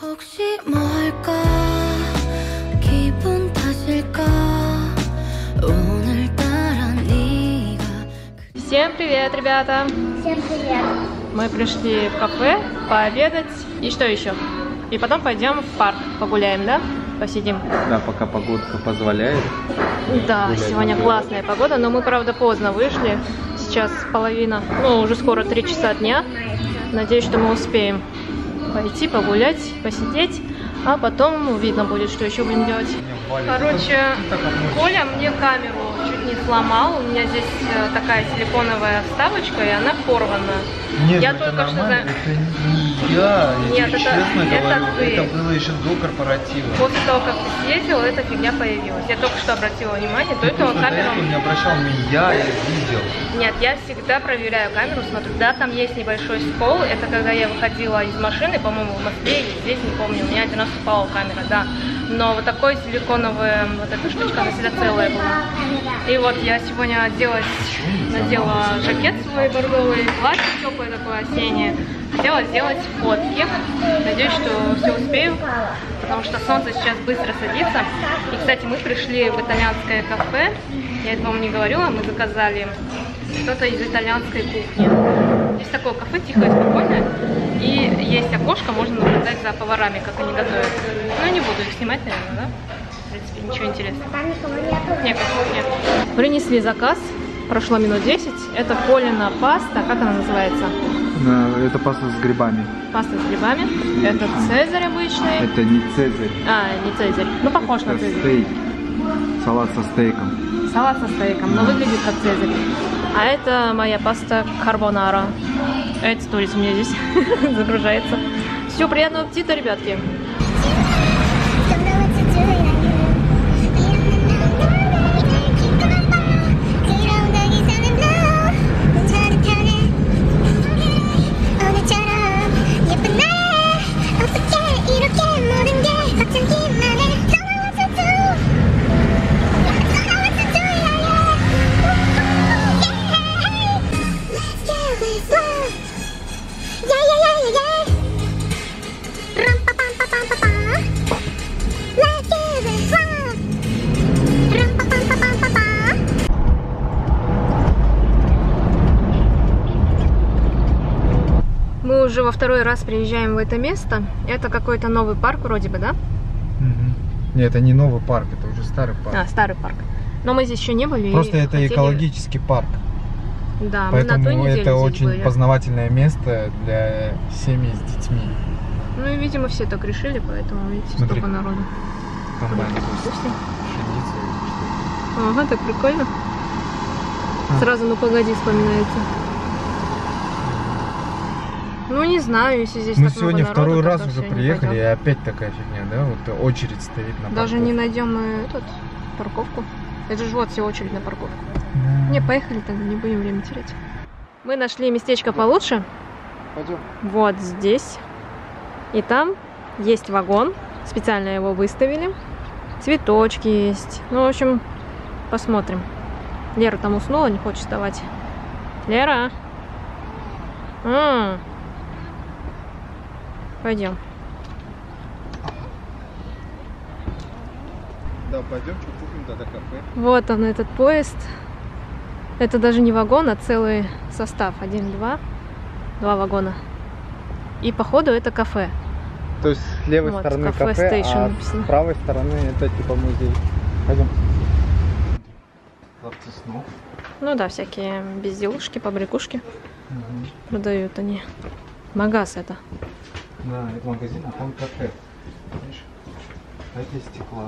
Всем привет, ребята! Всем привет! Мы пришли в кафе пообедать и что еще? И потом пойдем в парк погуляем, да? Посидим. Да, пока погодка позволяет. Да, сегодня классная погода, но мы, правда, поздно вышли. Сейчас половина, ну, уже скоро 3 часа дня. Надеюсь, что мы успеем пойти погулять, посидеть, а потом видно будет, что еще будем делать. Короче, Коля мне камеру чуть не сломал. У меня здесь такая силиконовая вставочка, и она порвана. Нет, я это только что нормально, это не я. Нет, тебе честно говорю, ты. это было еще до корпоратива. После того, как ты съездил, эта фигня появилась. Я только что обратила внимание, до этого камеру... Ты не обращал внимания, я видел. Нет, я всегда проверяю камеру, смотрю. Да, там есть небольшой скол. Это когда я выходила из машины, по-моему, в Москве, или здесь, не помню. У меня один раз упала камера, да. Но вот такой силиконовая, вот эта штучка, она всегда целая была. И вот я сегодня надела жакет свой бордовый, платье теплое такое осеннее. Хотела сделать фотки. Надеюсь, что все успею, потому что солнце сейчас быстро садится. И, кстати, мы пришли в итальянское кафе. Я это вам не говорила, мы заказали что-то из итальянской кухни. Есть такое кафе, тихое и спокойное. И есть окошко, можно наблюдать за поварами, как они готовят. Ну, не буду их снимать, наверное, да? В принципе, ничего интересного. Нет. Принесли заказ. Прошло минут 10. Это Колина паста. Как она называется? Это паста с грибами. Паста с грибами. Это цезарь обычный. Это не цезарь. А, не цезарь. Ну, похож на цезарь. Стейк. Салат со стейком. Салат со стейком, но выглядит как цезарь. А это моя паста карбонара. Это сторис у меня здесь загружается. Все, приятного аппетита, ребятки. Мы уже во второй раз приезжаем в это место. Это какой-то новый парк вроде бы, да? Угу. Нет, это не новый парк, это уже старый парк. А, старый парк. Но мы здесь еще не были. Просто это хотели... экологический парк. Да, поэтому мы на той неделе это здесь очень были. Познавательное место для семьи с детьми. Ну и, видимо, все так решили, поэтому, видите, смотри, столько народу. Вкусный. Ага, так прикольно. Сразу «Ну погоди» вспоминается. Ну не знаю, если здесь мы так много сегодня народу, второй раз уже приехали, и опять такая фигня, да? Вот очередь стоит на парковку. Даже не найдем мы парковку. Это же вот все очередь на парковку. Не, поехали тогда, не будем время терять. Мы нашли местечко получше. Пойдем. Вот здесь. И там есть вагон. Специально его выставили. Цветочки есть. Ну, в общем, посмотрим. Лера там уснула, не хочет вставать. Лера! Пойдем. Да, пойдем, что купим тогда кафе. Вот он, этот поезд. Это даже не вагон, а целый состав. 1, 2 вагона. И походу это кафе. То есть с левой вот, стороны кафе, кафе, а написано. с правой стороны это типа музей. Пойдем. Лапти снов. Ну да, всякие безделушки, побрякушки. Продают они. Магаз это. Да, это магазин, а там кафе. Видишь? А это из стекла.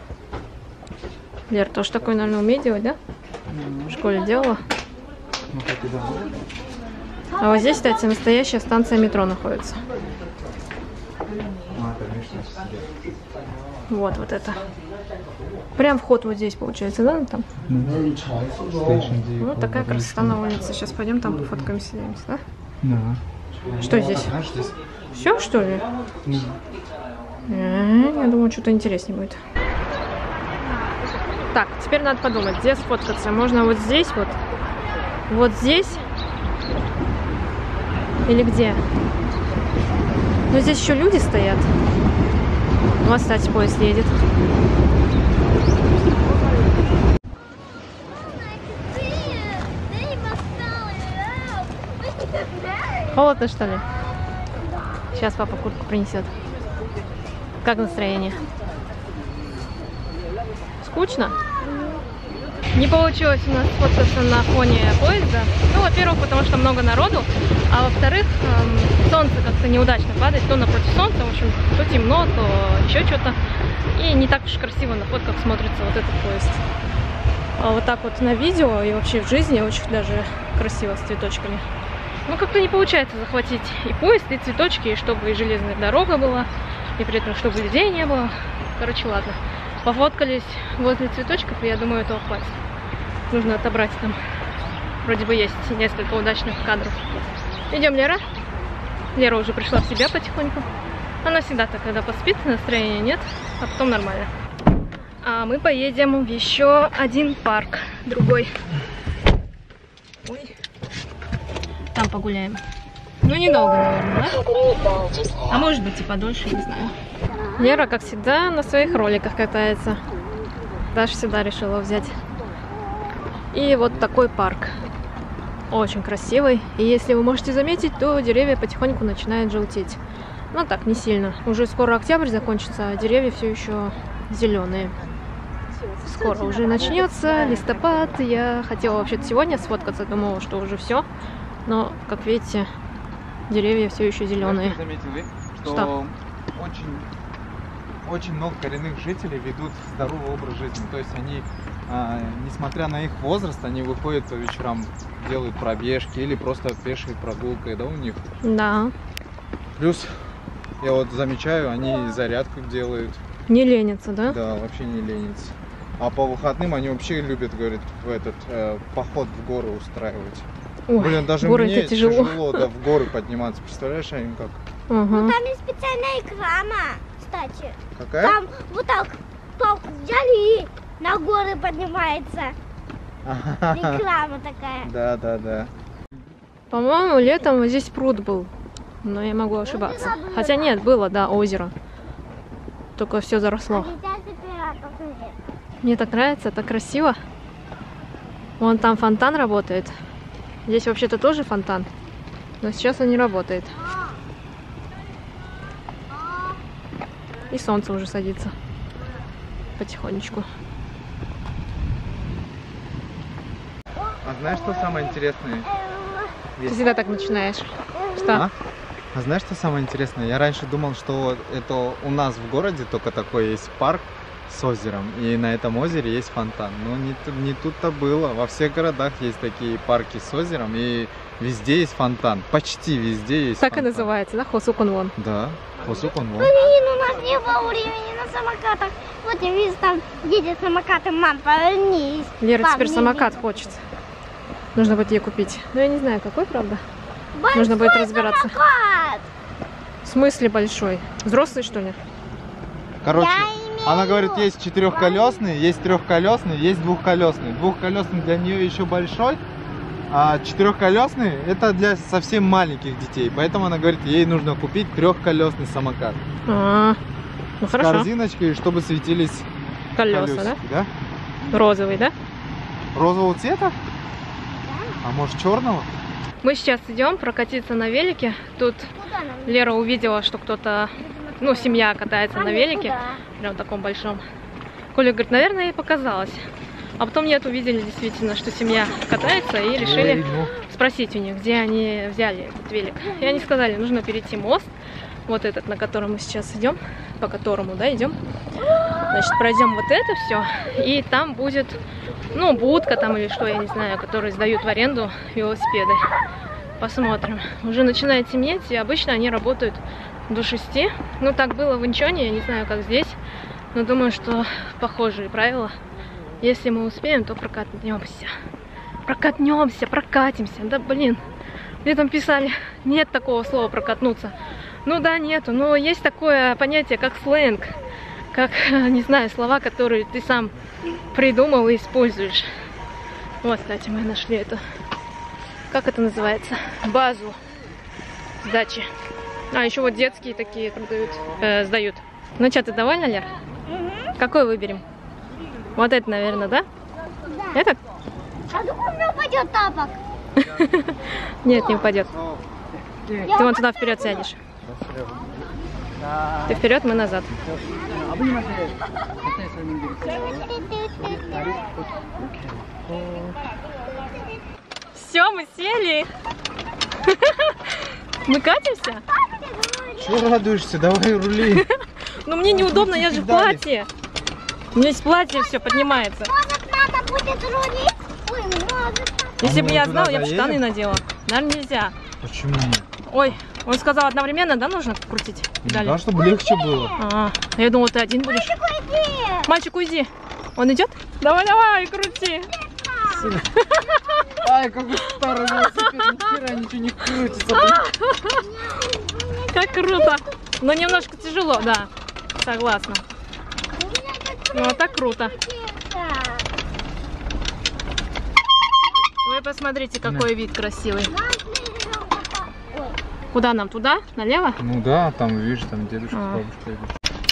Лер, тоже такой, наверное, умеет делать, да? В школе делала. Ну, как и да. А вот здесь, кстати, настоящая станция метро находится. Вот это. Прям вход вот здесь получается, да? Там? Ну, такая красота на улице. Сейчас пойдем там пофоткаемся, да? Да. Что здесь? Все, что ли? Я думаю, что-то интереснее будет. Так, теперь надо подумать, где сфоткаться. Можно вот здесь вот. Вот здесь. Или где? Но здесь еще люди стоят. Вот, кстати, поезд едет. Холодно, что ли? Сейчас папа куртку принесет. Как настроение? Скучно? Не получилось у нас сфоткаться на фоне поезда. Ну, во-первых, потому что много народу, а во-вторых, солнце как-то неудачно падает, то напротив солнца, в общем, то темно, то еще что-то. И не так уж красиво на фотках смотрится вот этот поезд. А вот так вот на видео и вообще в жизни очень даже красиво с цветочками. Ну, как-то не получается захватить и поезд, и цветочки, и чтобы и железная дорога была, и при этом чтобы людей не было. Короче, ладно. Пофоткались возле цветочков, и я думаю, этого хватит. Нужно отобрать там. Вроде бы есть несколько удачных кадров. Идем, Лера. Лера уже пришла в себя потихоньку. Она всегда так, когда поспит, настроения нет, а потом нормально. А мы поедем в еще один парк, другой. Ой. Там погуляем. Ну, недолго, наверное, да? А может быть и подольше, не знаю. Лера, как всегда, на своих роликах катается. Даша всегда решила взять. И вот такой парк. Очень красивый. И если вы можете заметить, то деревья потихоньку начинают желтеть. Ну так, не сильно. Уже скоро октябрь закончится, а деревья все еще зеленые. Скоро уже начнется листопад. Я хотела вообще-то сегодня сфоткаться, думала, что уже все. Но, как видите, деревья все еще зеленые. Заметили, что очень много коренных жителей ведут здоровый образ жизни. То есть они, несмотря на их возраст, они выходят по вечерам, делают пробежки или просто пешей прогулкой, да, у них? Да. Плюс, я вот замечаю, они зарядку делают. Не ленятся, да? Да, вообще не ленятся. А по выходным они вообще любят, говорит, в этот поход в горы устраивать. Ой, блин, даже горы мне тяжело, да, в горы подниматься. Представляешь, они как? Угу. Ну, там есть специальная реклама, кстати. Какая? Там вот так палку взяли и на горы поднимается. Реклама такая. Да, да, да. По-моему, летом вот здесь пруд был. Но я могу ошибаться. Хотя нет, было, да, озеро. Только все заросло. Мне так нравится, так красиво. Вон там фонтан работает. Здесь вообще-то тоже фонтан. Но сейчас он не работает. И солнце уже садится. Потихонечку. А знаешь, что самое интересное? Ты всегда так начинаешь. Что? А знаешь, что самое интересное? Я раньше думал, что это у нас в городе только такой есть парк с озером, и на этом озере есть фонтан. Но не тут-то было. Во всех городах есть такие парки с озером, и везде есть фонтан. Почти везде есть так фонтан. И называется, да? Хосуконвон. Да, Хосуконвон. Блин, у нас не было времени на самокатах. Вот я вижу, там едет самокат, и мам, повернись. Лера Пап, теперь не самокат видно. хочет. Нужно будет ей купить. Но я не знаю, какой, правда. Большой Нужно будет разбираться. самокат. В смысле большой? Взрослый, что ли? Короче, Я имею она говорит, в виду, есть четырехколесный, есть трехколесный, есть двухколесный. Двухколесный для нее еще большой, а четырехколесный это для совсем маленьких детей. Поэтому она говорит, ей нужно купить трехколесный самокат. Ну С хорошо. корзиночкой, чтобы светились Колеса, да? колесики, да? Розовый, да? Розового цвета? А может черного? Мы сейчас идем прокатиться на велике. Тут Куда нам? Лера увидела, что кто-то, ну, семья катается на велике. Куда? Прям таком большом. Коля говорит, наверное, ей показалось. А потом нет, увидели действительно, что семья катается, и решили спросить у них, где они взяли этот велик. И они сказали, нужно перейти мост, вот этот, на котором мы сейчас идем, по которому, да, идем. Значит, пройдем вот это все, и там будет, ну, будка там или что, я не знаю, которые сдают в аренду велосипеды. Посмотрим. Уже начинает темнеть, и обычно они работают до 6. Ну, так было в Инчоне, я не знаю, как здесь, но думаю, что похожие правила. Если мы успеем, то прокатнемся. Прокатимся. Да, блин. Мне там писали, нет такого слова прокатнуться. Ну да, нету. Но есть такое понятие, как сленг. Как, не знаю, слова, которые ты сам придумал и используешь. Вот, кстати, мы нашли это. Как это называется? Базу сдачи. А, еще вот детские такие продают, сдают. Ну что, ты довольна, Лер? Какой выберем? Вот это, наверное, да? Да. Этот? А вдруг у меня упадет тапок? Нет, не упадет. Ты вон туда вперед сядешь. Ты вперед, мы назад. Все, мы сели. Мы катимся? Чего радуешься? Давай рули. Ну мне неудобно, я же в платье. У меня есть платье, все поднимается. Может, надо будет рулить? Ой, может. Если бы мы я туда знала, я бы заедем? штаны надела. Наверное, нельзя. Почему нет? Ой, он сказал одновременно, да, нужно крутить педали? Да, чтобы легче было. Я думала, ты один будешь. Мальчик, уйди. Он идет? Давай, давай, крути. Ай, какой старый велосипед, нихера ничего не крутится. Как круто. Но немножко тяжело, да. Согласна. Ну, а так круто. Вы посмотрите, какой вид красивый. Куда нам? Туда? Налево? Ну да, там, видишь, там дедушка, бабушка идут.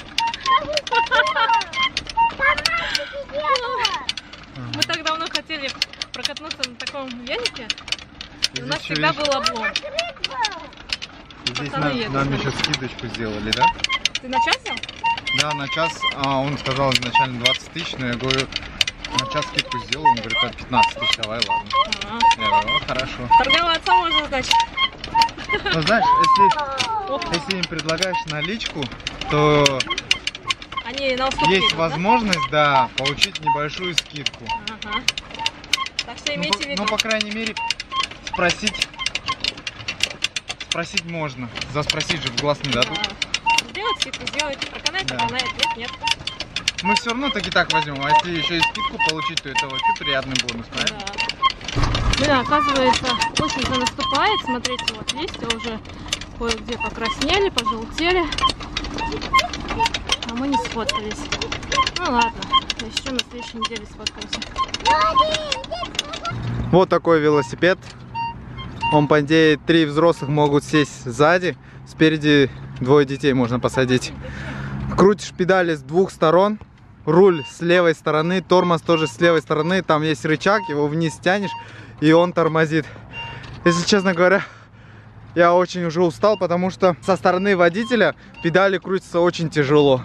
Мы так давно хотели прокатнуться на таком велике. И У нас здесь всегда еще был облом. Здесь пацаны едут, нам смотри. еще скидочку сделали, да? Ты на час взял? Да, на час, он сказал изначально 20 тысяч, но я говорю, на час скидку сделал, он говорит, от 15 тысяч, давай, ладно. Я говорю, ну хорошо. Торговаться можно, значит. Ну знаешь, если им предлагаешь наличку, то Они на уступки есть идут, да? возможность, да, получить небольшую скидку. Ага. Так что имейте в виду. Ну, по крайней мере, спросить можно. Заспросить же в глаз не дадут. Сделать скидку, сделайте. Проканает, Да. проканает. Нет, нет. Мы все равно так и так возьмем, а если еще и скидку получить, то это вообще приятный бонус, правильно? Да. Бля, оказывается, осень-то наступает. Смотрите, вот листья уже кое-где покраснели, пожелтели. А мы не сфоткались. Ну ладно, еще на следующей неделе сфоткаемся. Вот такой велосипед. Он, по идее, 3 взрослых могут сесть сзади. Спереди 2 детей можно посадить. Крутишь педали с 2 сторон. Руль с левой стороны, тормоз тоже с левой стороны. Там есть рычаг, его вниз тянешь, и он тормозит. Если честно говоря, я очень уже устал, потому что со стороны водителя педали крутятся очень тяжело.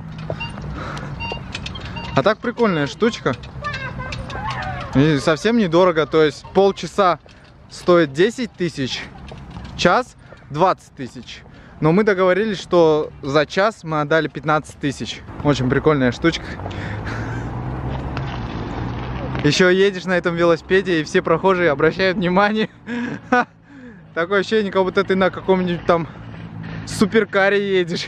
А так прикольная штучка. И совсем недорого, то есть полчаса стоит 10 тысяч, час 20 тысяч. Но мы договорились, что за час мы отдали 15 тысяч. Очень прикольная штучка. Еще едешь на этом велосипеде, и все прохожие обращают внимание. Такое ощущение, как будто ты на каком-нибудь там суперкаре едешь.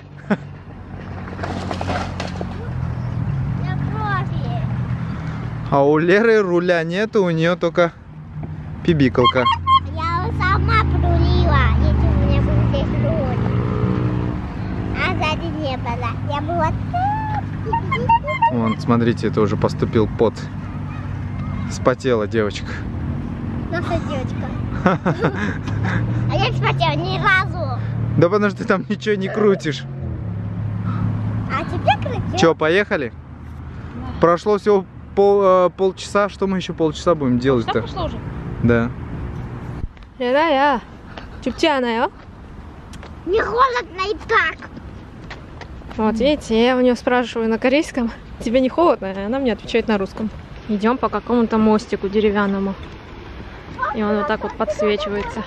А у Леры руля нету, у нее только пибикалка. Я сама прулила, если у меня был здесь руль. А сзади не было. Я была так. Вон, смотрите, это уже поступил пот. Спотела девочка. Наша девочка. А я не смотрела ни разу. Да потому что ты там ничего не крутишь. А тебе крутил? Че, поехали? Прошло всего полчаса. Что мы еще полчаса будем Что делать-то? прошло уже? Да. Лерая, чупчаная, Не холодно и так. Вот видите, я у нее спрашиваю на корейском, тебе не холодно? И она мне отвечает на русском. Идем по какому-то мостику деревянному. И он вот так вот подсвечивается.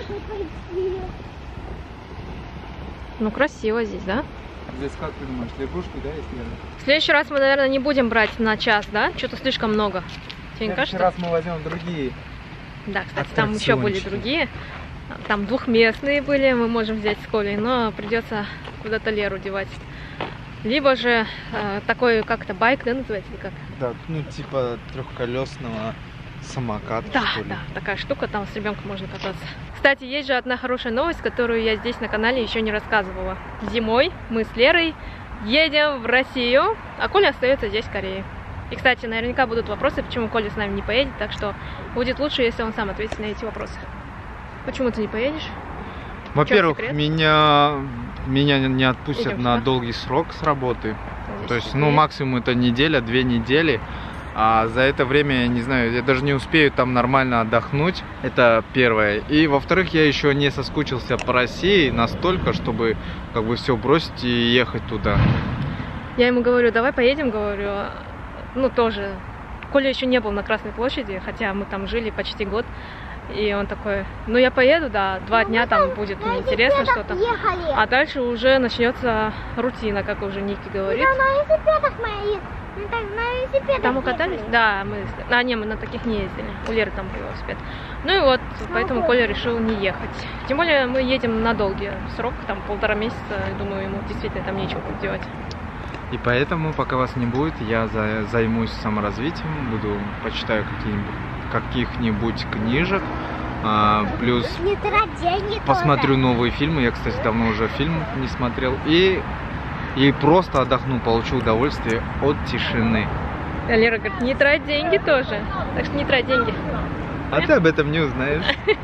Ну, красиво здесь, да? Здесь как ты думаешь, лягушки, да, если В следующий раз мы, наверное, не будем брать на час, да? Что-то слишком много. Тебе не В следующий кажется? раз мы возьмем другие. Да, кстати, там еще были аттракциончики. другие. Там двухместные были, мы можем взять с Колей, но придется куда-то Леру девать. Либо же такой, как-то байк, да, называется, или как? Да, ну типа трехколесного самоката, Да, что ли. да, такая штука, там с ребенком можно кататься. Кстати, есть же одна хорошая новость, которую я здесь на канале еще не рассказывала. Зимой мы с Лерой едем в Россию, а Коля остается здесь в Корее. И, кстати, наверняка будут вопросы, почему Коля с нами не поедет, так что будет лучше, если он сам ответит на эти вопросы. Почему ты не поедешь? Во-первых, секрет? меня меня не отпустят Идём на сюда. долгий срок с работы. Здесь То есть, теплее. ну, максимум это неделя, 2 недели. А за это время, я не знаю, я даже не успею там нормально отдохнуть. Это первое. И во-вторых, я еще не соскучился по России настолько, чтобы как бы все бросить и ехать туда. Я ему говорю, давай поедем, говорю, ну тоже. Коля еще не был на Красной площади, хотя мы там жили почти год. И он такой, ну я поеду, да, 2 дня там будет интересно что-то. Ехали. А дальше уже начнется рутина, как уже Ники говорит. Да, на велосипедах мы на велосипедах Там мы катались? ехали. Да, мы... А, не, мы на таких не ездили. У Леры там был велосипед. Ну и вот, поэтому Коля решил не ехать. Тем более мы едем на долгий срок, там 1,5 месяца. Думаю, ему действительно там нечего будет делать. И поэтому, пока вас не будет, я займусь саморазвитием, буду почитаю каких-нибудь книжек, плюс Не трать деньги посмотрю тоже. новые фильмы. Я, кстати, давно уже фильм не смотрел. И просто отдохну, получу удовольствие от тишины. А Лера говорит, не трать деньги тоже. Так что не трать деньги. А ты об этом не узнаешь.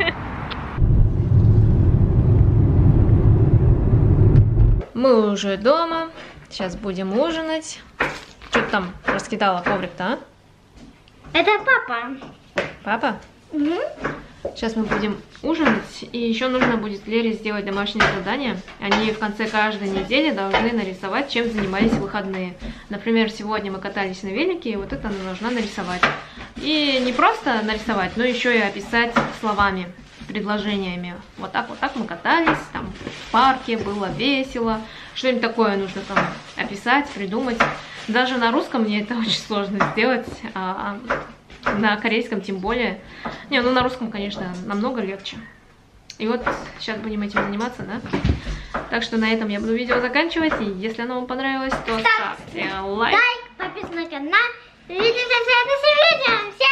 Мы уже дома. Сейчас будем ужинать. Что ты там раскидала коврик-то, а? Это папа. Папа? Угу. Сейчас мы будем ужинать, и еще нужно будет Лере сделать домашнее задание. Они в конце каждой недели должны нарисовать, чем занимались в выходные. Например, сегодня мы катались на велике, и вот это она должна нарисовать. И не просто нарисовать, но еще и описать словами, предложениями. Вот так мы катались, там в парке, было весело. Что-нибудь такое нужно там описать, придумать. Даже на русском мне это очень сложно сделать, а на корейском тем более. Не, ну на русском, конечно, намного легче. И вот сейчас будем этим заниматься, да? Так что на этом я буду видео заканчивать. И если оно вам понравилось, то ставьте лайк. Лайк, подписывайтесь на канал. Увидимся в следующем видео. Всем